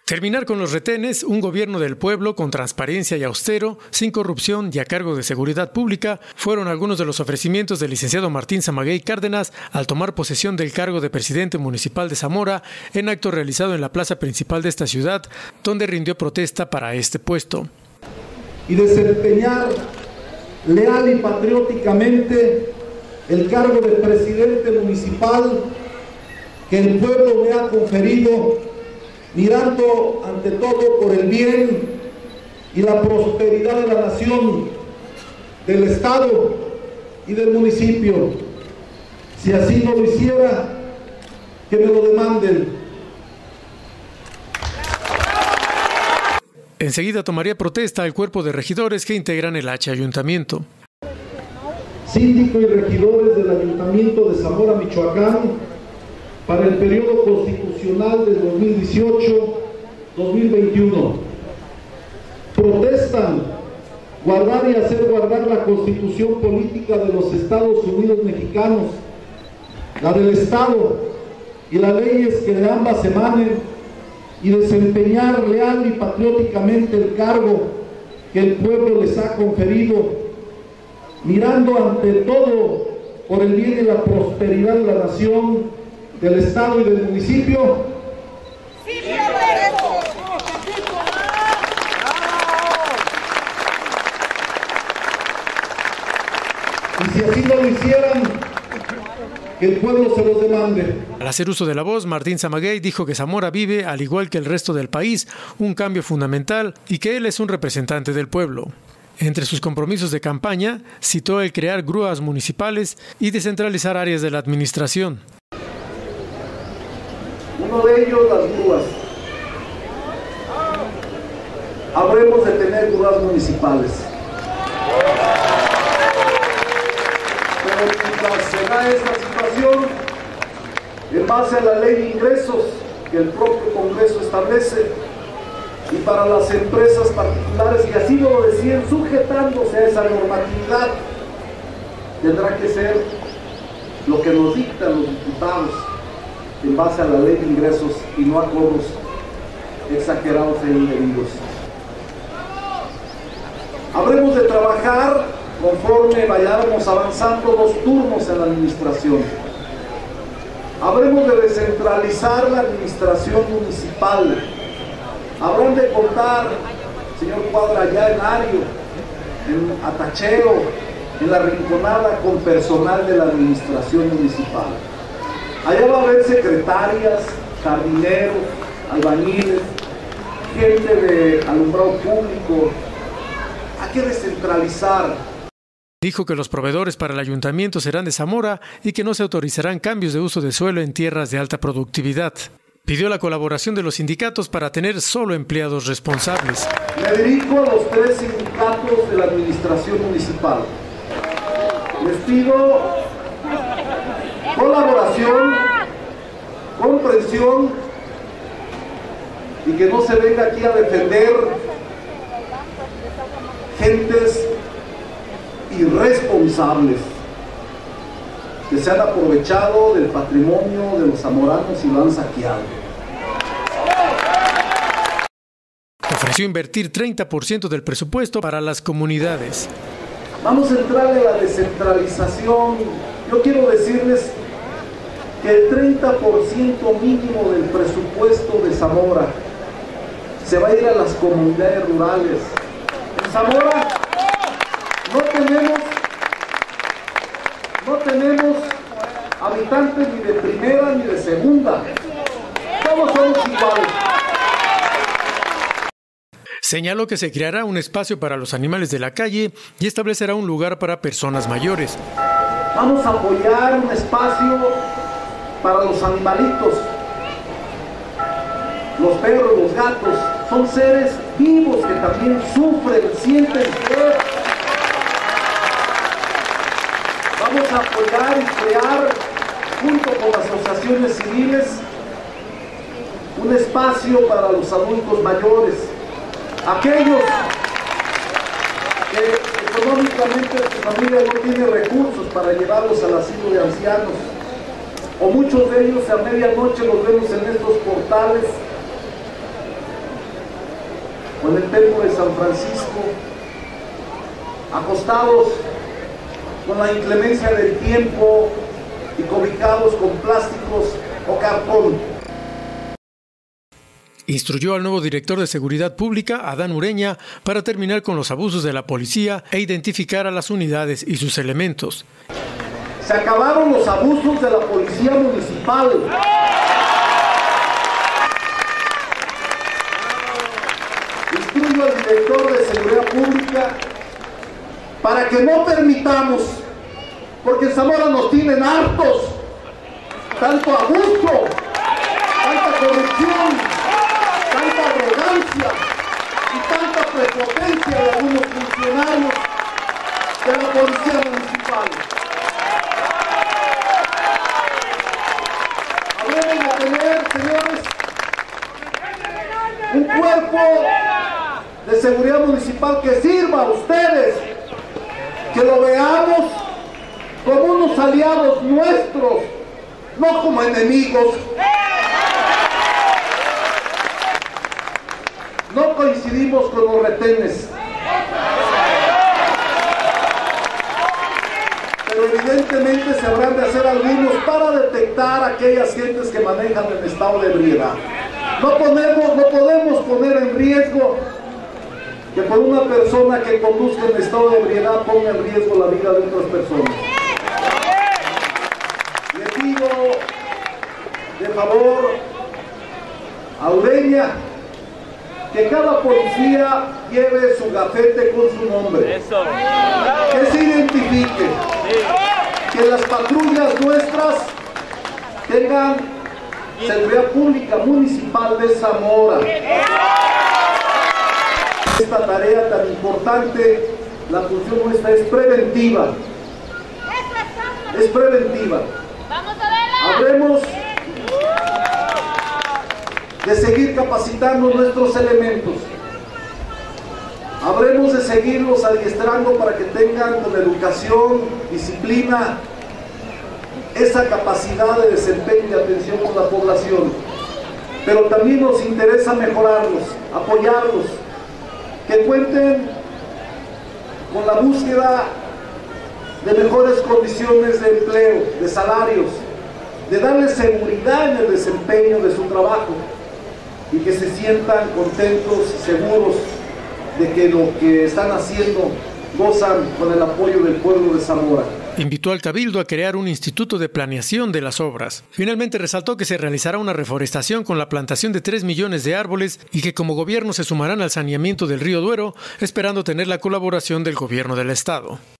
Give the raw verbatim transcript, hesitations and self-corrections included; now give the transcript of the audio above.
Terminar con los retenes, un gobierno del pueblo con transparencia y austero, sin corrupción y a cargo de seguridad pública, fueron algunos de los ofrecimientos del licenciado Martín Samaguey Cárdenas al tomar posesión del cargo de presidente municipal de Zamora en acto realizado en la plaza principal de esta ciudad, donde rindió protesta para este puesto. Y desempeñar leal y patrióticamente el cargo de presidente municipal que el pueblo me ha conferido, mirando ante todo por el bien y la prosperidad de la nación, del estado y del municipio. Si así no lo hiciera, que me lo demanden. Enseguida tomaría protesta el cuerpo de regidores que integran el H Ayuntamiento. Síndico y regidores del Ayuntamiento de Zamora, Michoacán, para el periodo constitucional del dos mil dieciocho a dos mil veintiuno. Protestan guardar y hacer guardar la Constitución política de los Estados Unidos mexicanos, la del Estado y las leyes que de ambas emanen, y desempeñar leal y patrióticamente el cargo que el pueblo les ha conferido, mirando ante todo por el bien y la prosperidad de la nación, del estado y del municipio. ¡Sí, y si así no lo hicieran, que el pueblo se los demande. Al hacer uso de la voz, Martín Samaguey dijo que Zamora vive, al igual que el resto del país, un cambio fundamental y que él es un representante del pueblo. Entre sus compromisos de campaña, citó el crear grúas municipales y descentralizar áreas de la administración. Uno de ellos, las grúas. Habremos de tener grúas municipales. Pero mientras se da esta situación, en base a la ley de ingresos que el propio Congreso establece, y para las empresas particulares que así lo deciden, sujetándose a esa normatividad, tendrá que ser lo que nos dictan los diputados en base a la ley de ingresos y no a cobros exagerados e indebidos. Habremos de trabajar conforme vayamos avanzando dos turnos en la administración. Habremos de descentralizar la administración municipal. Habrán de contar, señor Cuadra, allá en Ario, en Atacheo, en La Rinconada, con personal de la administración municipal. Allá va a haber secretarias, jardineros, albañiles, gente de alumbrado público. Hay que descentralizar. Dijo que los proveedores para el ayuntamiento serán de Zamora y que no se autorizarán cambios de uso de suelo en tierras de alta productividad. Pidió la colaboración de los sindicatos para tener solo empleados responsables. Me dirijo a los tres sindicatos de la administración municipal. Les pido colaboración, comprensión y que no se venga aquí a defender gentes irresponsables que se han aprovechado del patrimonio de los zamoranos y lo han saqueado. Ofreció invertir treinta por ciento del presupuesto para las comunidades. Vamos a entrarle a la descentralización. Yo quiero decirles que el treinta por ciento mínimo del presupuesto de Zamora se va a ir a las comunidades rurales. En Zamora no tenemos, no tenemos habitantes ni de primera ni de segunda. Todos somos iguales. Señaló que se creará un espacio para los animales de la calle y establecerá un lugar para personas mayores. Vamos a apoyar un espacio para los animalitos. Los perros, los gatos, son seres vivos que también sufren, sienten sed. Vamos a apoyar y crear, junto con las asociaciones civiles, un espacio para los adultos mayores. Aquellos que económicamente su familia no tiene recursos para llevarlos al asilo de ancianos, o muchos de ellos a medianoche los vemos en estos portales o en el templo de San Francisco, acostados con la inclemencia del tiempo y cobijados con plásticos o cartón. Instruyó al nuevo director de Seguridad Pública, Adán Ureña, para terminar con los abusos de la policía e identificar a las unidades y sus elementos. Se acabaron los abusos de la policía municipal. Instruyo al director de Seguridad Pública para que no permitamos, porque en Zamora nos tienen hartos, tanto abuso, tanta corrupción, tanta arrogancia y tanta prepotencia de algunos funcionarios de la policía municipal. Habremos de tener, señores, un cuerpo de seguridad municipal que sirva a ustedes, que lo veamos como unos aliados nuestros, no como enemigos. No coincidimos con los retenes, pero evidentemente se habrán de hacer algunos para detectar a aquellas gentes que manejan en estado de ebriedad. No podemos, no podemos poner en riesgo que por una persona que conduzca en estado de ebriedad ponga en riesgo la vida de otras personas. Le pido de favor a Ureña que cada policía lleve su gafete con su nombre. Eso. Que se identifique. Sí. Que las patrullas nuestras tengan seguridad pública municipal de Zamora. Esta tarea tan importante, la función nuestra es preventiva. Es preventiva. Habremos de seguir capacitando nuestros elementos. Habremos de seguirlos adiestrando para que tengan con educación, disciplina, esa capacidad de desempeño y atención con la población. Pero también nos interesa mejorarlos, apoyarlos, que cuenten con la búsqueda de mejores condiciones de empleo, de salarios, de darles seguridad en el desempeño de su trabajo y que se sientan contentos y seguros de que lo que están haciendo gozan con el apoyo del pueblo de Zamora. Invitó al Cabildo a crear un instituto de planeación de las obras. Finalmente resaltó que se realizará una reforestación con la plantación de tres millones de árboles y que como gobierno se sumarán al saneamiento del río Duero, esperando tener la colaboración del gobierno del estado.